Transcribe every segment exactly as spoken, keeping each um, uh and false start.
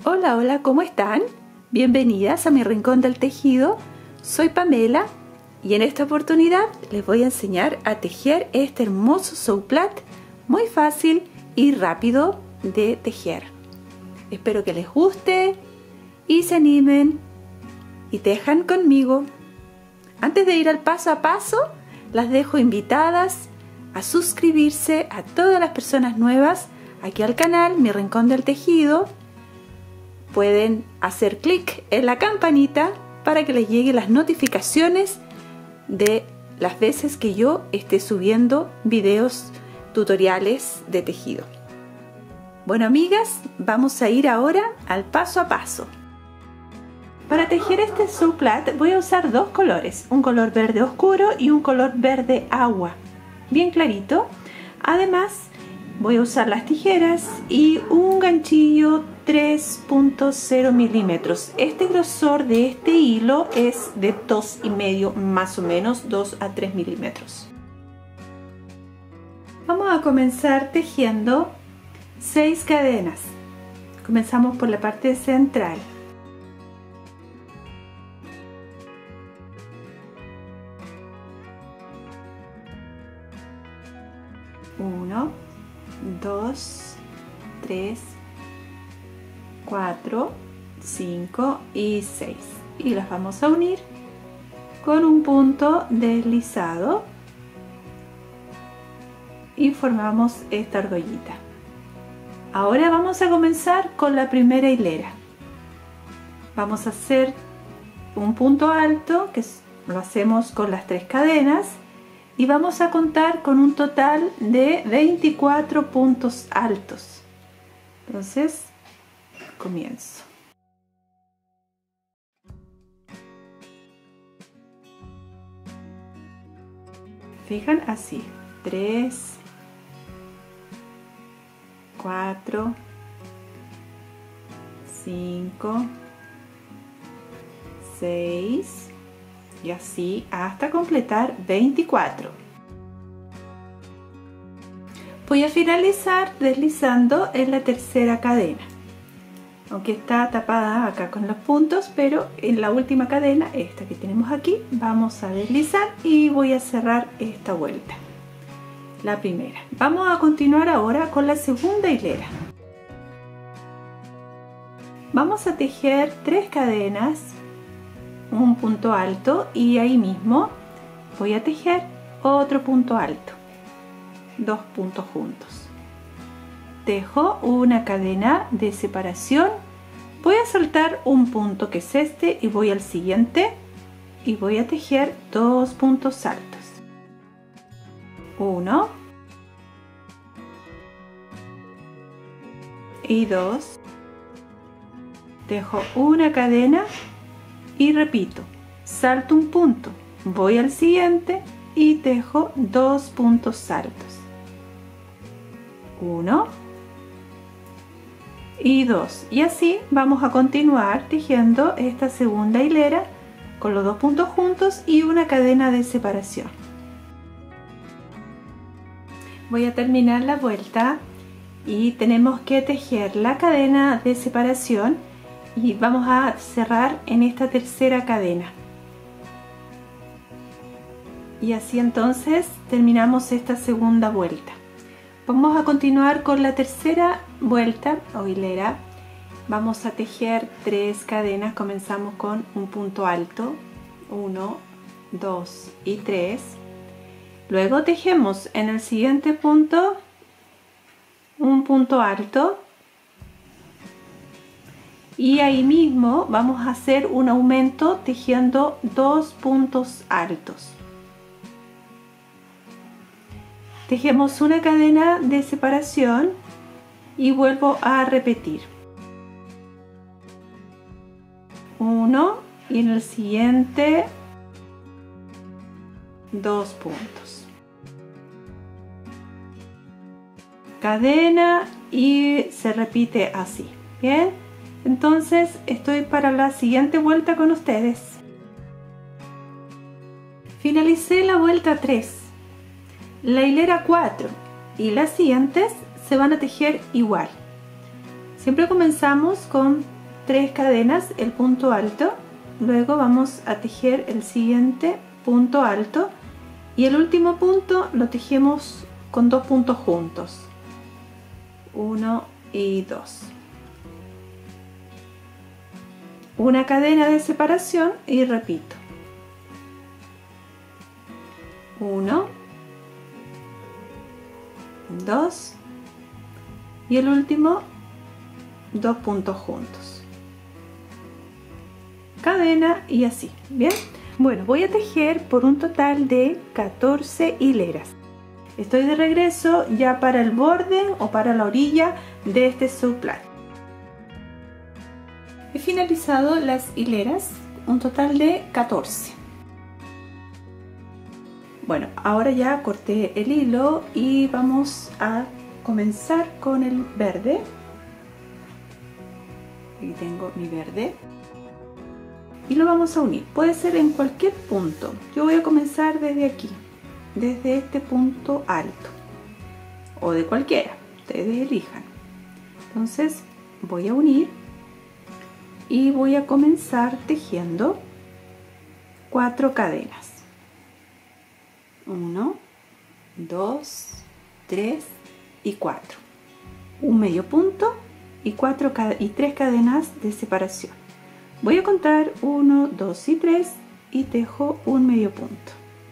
Hola, hola, ¿cómo están? Bienvenidas a mi rincón del tejido. Soy Pamela y en esta oportunidad les voy a enseñar a tejer este hermoso souplat muy fácil y rápido de tejer. Espero que les guste y se animen y tejan conmigo. Antes de ir al paso a paso, las dejo invitadas a suscribirse a todas las personas nuevas aquí al canal Mi Rincón del Tejido. Pueden hacer clic en la campanita para que les lleguen las notificaciones de las veces que yo esté subiendo videos tutoriales de tejido. Bueno, amigas, vamos a ir ahora al paso a paso. Para tejer este souplat voy a usar dos colores, un color verde oscuro y un color verde agua, bien clarito. Además voy a usar las tijeras y un ganchillo tres punto cero milímetros. Este grosor de este hilo es de dos y medio, más o menos dos a tres milímetros. Vamos a comenzar tejiendo seis cadenas. Comenzamos por la parte central. Uno, dos, tres, cuatro, cinco y seis, y las vamos a unir con un punto deslizado y formamos esta argollita. Ahora vamos a comenzar con la primera hilera. Vamos a hacer un punto alto, que lo hacemos con las tres cadenas, y vamos a contar con un total de veinticuatro puntos altos. Entonces comienzo. Fijan así: tres, cuatro, cinco, seis y así hasta completar veinticuatro. Voy a finalizar deslizando en la tercera cadena, aunque está tapada acá con los puntos, pero en la última cadena, esta que tenemos aquí, vamos a deslizar y voy a cerrar esta vuelta, la primera. Vamos a continuar ahora con la segunda hilera. Vamos a tejer tres cadenas, un punto alto, y ahí mismo voy a tejer otro punto alto, dos puntos juntos. Tejo una cadena de separación, voy a saltar un punto que es este y voy al siguiente y voy a tejer dos puntos altos. Uno y dos. Tejo una cadena y repito, salto un punto, voy al siguiente y tejo dos puntos altos. Uno y dos, y así vamos a continuar tejiendo esta segunda hilera con los dos puntos juntos y una cadena de separación. Voy a terminar la vuelta y tenemos que tejer la cadena de separación y vamos a cerrar en esta tercera cadena, y así entonces terminamos esta segunda vuelta. Vamos a continuar con la tercera vuelta o hilera. Vamos a tejer tres cadenas. Comenzamos con un punto alto, uno, dos y tres. Luego tejemos en el siguiente punto un punto alto, y ahí mismo vamos a hacer un aumento tejiendo dos puntos altos. Tejemos una cadena de separación y vuelvo a repetir. Uno, y en el siguiente dos puntos. Cadena y se repite así. Bien, entonces estoy para la siguiente vuelta con ustedes. Finalicé la vuelta tres. La hilera cuatro y las siguientes se van a tejer igual. Siempre comenzamos con tres cadenas el punto alto, luego vamos a tejer el siguiente punto alto y el último punto lo tejemos con dos puntos juntos, uno y dos, una cadena de separación y repito, uno, dos y el último dos puntos juntos, cadena y así. Bien, bueno, voy a tejer por un total de catorce hileras. Estoy de regreso ya para el borde o para la orilla de este subplat. He finalizado las hileras, un total de catorce. Bueno, ahora ya corté el hilo y vamos a comenzar con el verde. Aquí tengo mi verde y lo vamos a unir. Puede ser en cualquier punto. Yo voy a comenzar desde aquí, desde este punto alto o de cualquiera, ustedes elijan. Entonces voy a unir y voy a comenzar tejiendo cuatro cadenas. uno, dos, tres y cuatro. Un medio punto y cuatro y tres cadenas de separación. Voy a contar uno, dos y tres y tejo un medio punto.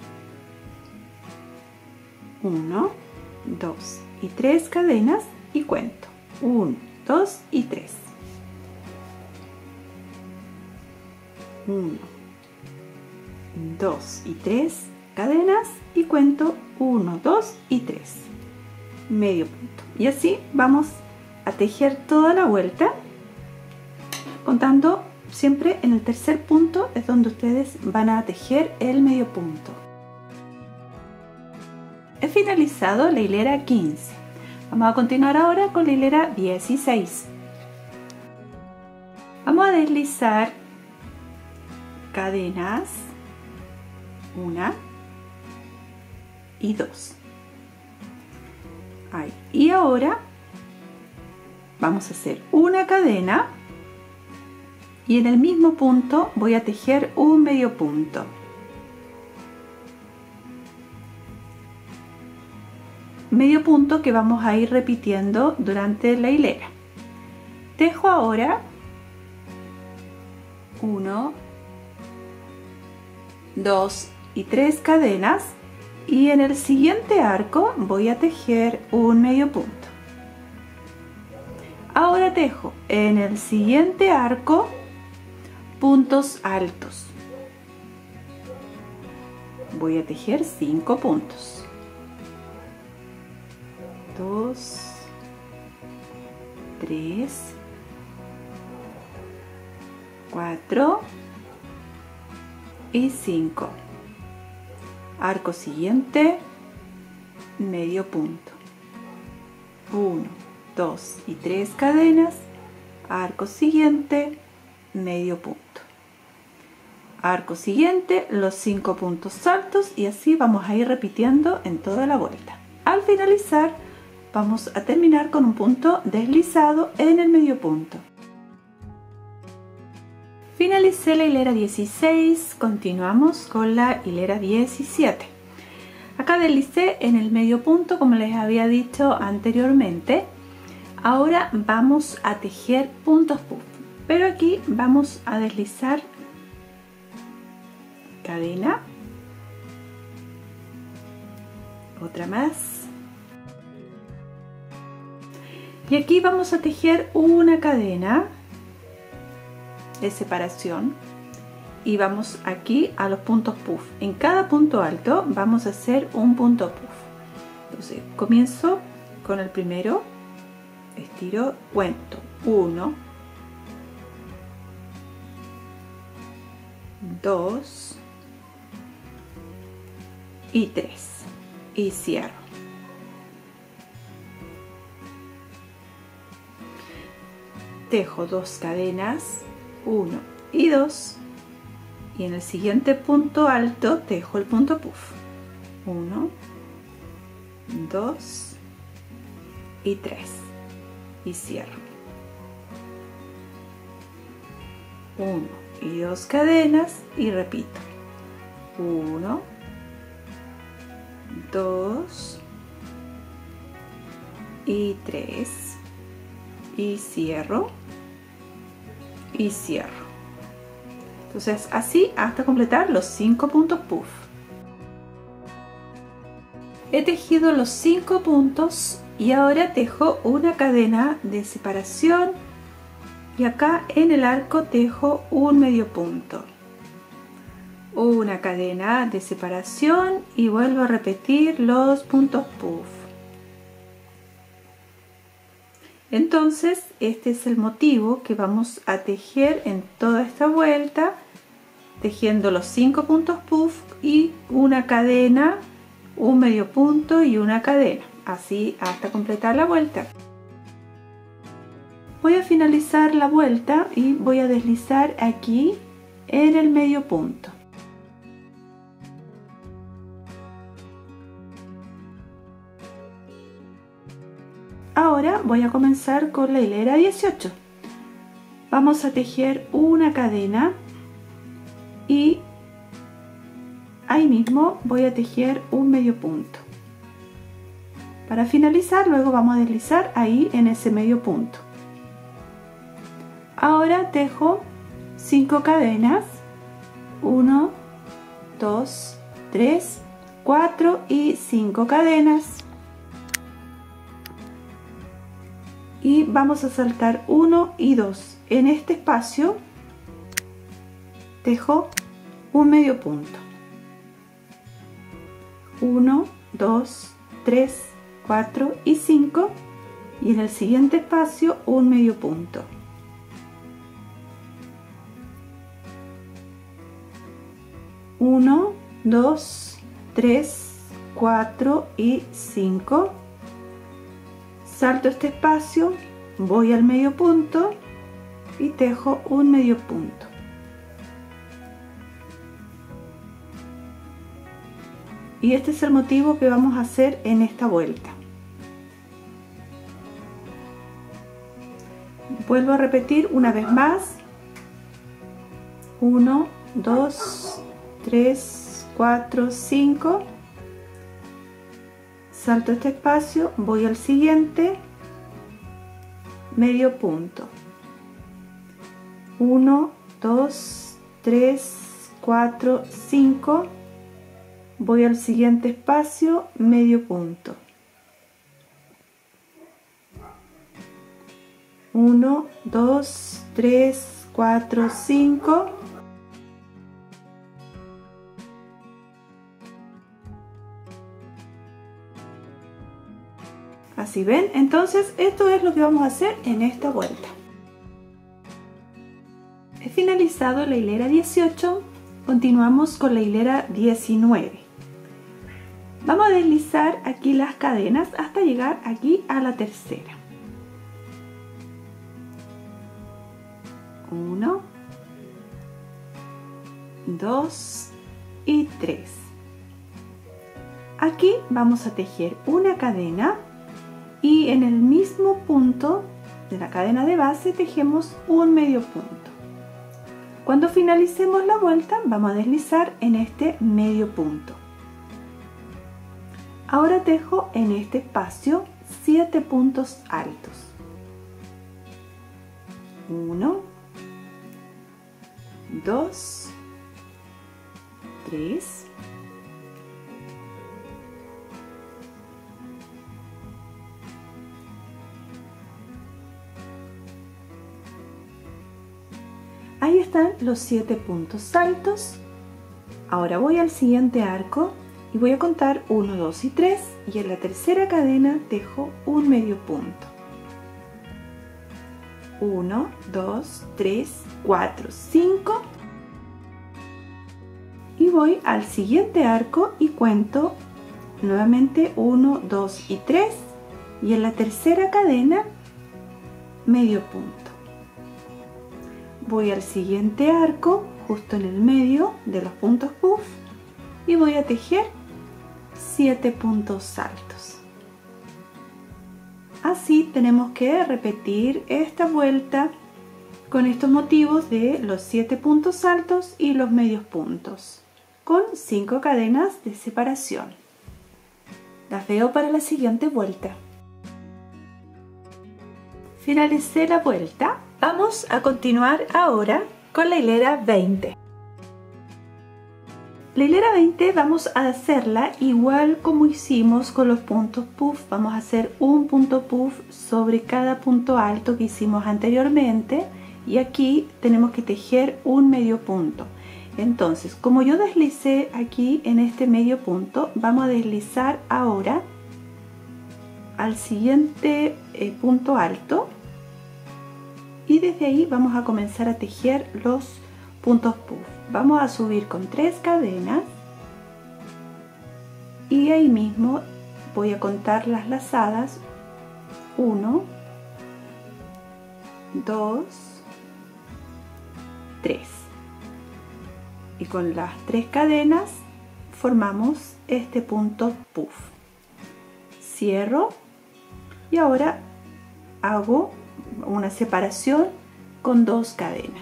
uno, dos y tres cadenas y cuento uno, dos y tres. uno, dos y tres cadenas y cuento uno, dos y tres, medio punto, y así vamos a tejer toda la vuelta contando siempre en el tercer punto, es donde ustedes van a tejer el medio punto. He finalizado la hilera quince. Vamos a continuar ahora con la hilera dieciséis. Vamos a deslizar cadenas una y dos. Ahí. Y ahora vamos a hacer una cadena y en el mismo punto voy a tejer un medio punto. Medio punto que vamos a ir repitiendo durante la hilera. Tejo ahora uno, dos y tres cadenas y en el siguiente arco voy a tejer un medio punto. Ahora tejo en el siguiente arco puntos altos. Voy a tejer cinco puntos. dos, tres, cuatro y cinco. Arco siguiente, medio punto. uno, dos y tres cadenas. Arco siguiente, medio punto. Arco siguiente, los cinco puntos altos y así vamos a ir repitiendo en toda la vuelta. Al finalizar vamos a terminar con un punto deslizado en el medio punto. Finalicé la hilera dieciséis, continuamos con la hilera diecisiete. Acá deslicé en el medio punto como les había dicho anteriormente. Ahora vamos a tejer puntos puff, pero aquí vamos a deslizar cadena, otra más, y aquí vamos a tejer una cadena de separación y vamos aquí a los puntos puff. En cada punto alto vamos a hacer un punto puff. Entonces comienzo con el primero, estiro, cuento uno, dos y tres y cierro. Tejo dos cadenas, uno y dos, y en el siguiente punto alto tejo el punto puff, uno, dos y tres y cierro. uno y dos cadenas y repito, uno, dos y tres y cierro y cierro. Entonces así hasta completar los cinco puntos puff. He tejido los cinco puntos y ahora tejo una cadena de separación y acá en el arco tejo un medio punto, una cadena de separación y vuelvo a repetir los puntos puff. Entonces este es el motivo que vamos a tejer en toda esta vuelta, tejiendo los cinco puntos puff y una cadena, un medio punto y una cadena, así hasta completar la vuelta. Voy a finalizar la vuelta y voy a deslizar aquí en el medio punto. Ahora voy a comenzar con la hilera dieciocho. Vamos a tejer una cadena y ahí mismo voy a tejer un medio punto. Para finalizar, luego vamos a deslizar ahí en ese medio punto. Ahora tejo cinco cadenas, uno, dos, tres, cuatro y cinco cadenas. Y vamos a saltar uno y dos. En este espacio tejo un medio punto. uno, dos, tres, cuatro y cinco. Y en el siguiente espacio un medio punto. uno, dos, tres, cuatro y cinco. Salto este espacio, voy al medio punto y tejo un medio punto. Y este es el motivo que vamos a hacer en esta vuelta. Vuelvo a repetir una vez más. uno, dos, tres, cuatro, cinco. Salto este espacio, voy al siguiente, medio punto. uno, dos, tres, cuatro, cinco. Voy al siguiente espacio, medio punto. uno, dos, tres, cuatro, cinco. Así ven, entonces esto es lo que vamos a hacer en esta vuelta. He finalizado la hilera dieciocho, continuamos con la hilera diecinueve. Vamos a deslizar aquí las cadenas hasta llegar aquí a la tercera. uno, dos y tres. Aquí vamos a tejer una cadena y en el mismo punto de la cadena de base tejemos un medio punto. Cuando finalicemos la vuelta vamos a deslizar en este medio punto. Ahora tejo en este espacio siete puntos altos. uno, dos, tres, ahí están los siete puntos altos. Ahora voy al siguiente arco y voy a contar uno, dos y tres y en la tercera cadena tejo un medio punto. uno, dos, tres, cuatro, cinco y voy al siguiente arco y cuento nuevamente uno, dos y tres y en la tercera cadena medio punto. Voy al siguiente arco justo en el medio de los puntos puff y voy a tejer siete puntos altos. Así tenemos que repetir esta vuelta con estos motivos de los siete puntos altos y los medios puntos, con cinco cadenas de separación. Las veo para la siguiente vuelta. Finalicé la vuelta. Vamos a continuar ahora con la hilera veinte. La hilera veinte vamos a hacerla igual como hicimos con los puntos puff. Vamos a hacer un punto puff sobre cada punto alto que hicimos anteriormente y aquí tenemos que tejer un medio punto. Entonces, como yo deslicé aquí en este medio punto, vamos a deslizar ahora al siguiente eh, punto alto y desde ahí vamos a comenzar a tejer los puntos puff. Vamos a subir con tres cadenas y ahí mismo voy a contar las lazadas: uno, dos, tres, y con las tres cadenas formamos este punto puff. Cierro y ahora hago una separación con dos cadenas.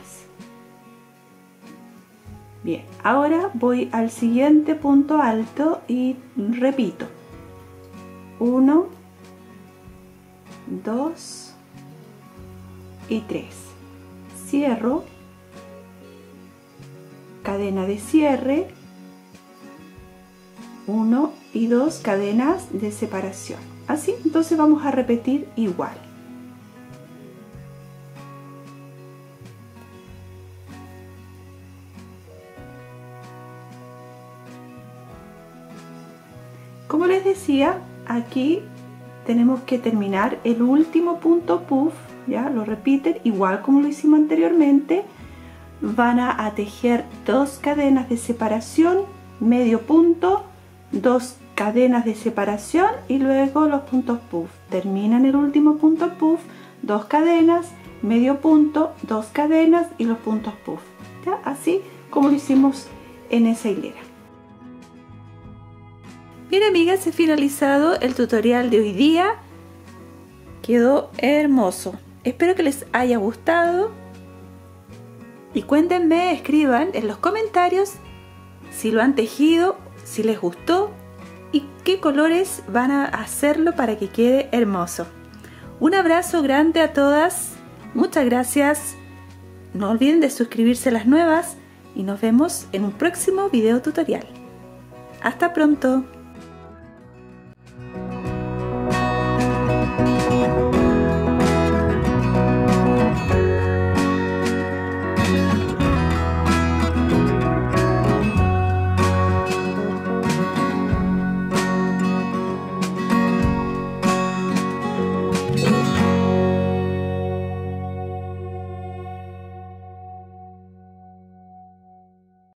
Bien, ahora voy al siguiente punto alto y repito: uno, dos y tres. Cierro, cadena de cierre, uno y dos cadenas de separación. Así, entonces vamos a repetir igual. Como les decía, aquí tenemos que terminar el último punto puff, ya lo repiten igual como lo hicimos anteriormente. Van a, a tejer dos cadenas de separación, medio punto, dos cadenas de separación y luego los puntos puff. Terminan el último punto puff, dos cadenas, medio punto, dos cadenas y los puntos puff, ¿ya? Así como lo hicimos en esa hilera. Bien, amigas, he finalizado el tutorial de hoy día. Quedó hermoso. Espero que les haya gustado y cuéntenme, escriban en los comentarios si lo han tejido, si les gustó y qué colores van a hacerlo para que quede hermoso. Un abrazo grande a todas, muchas gracias. No olviden de suscribirse a las nuevas y nos vemos en un próximo video tutorial. Hasta pronto.